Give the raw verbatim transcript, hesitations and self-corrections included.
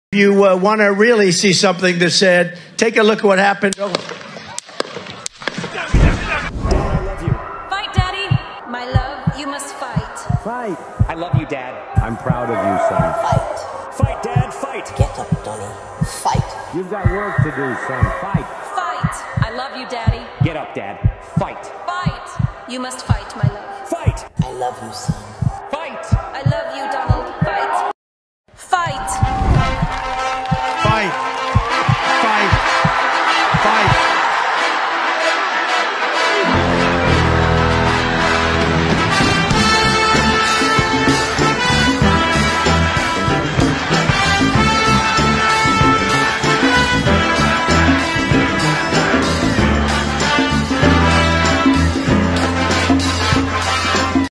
you uh, want to really see something that's said, take a look at what happened. Oh. I love you. Fight, Daddy. My love, you must fight. Fight. I love you, Dad. I'm proud of you, son. Fight. Fight, Dad, fight. Get up, Donnie. Fight. You've got work to do, son. Fight. Fight. I love you, Daddy. Get up, Dad. Fight. Fight. You must fight.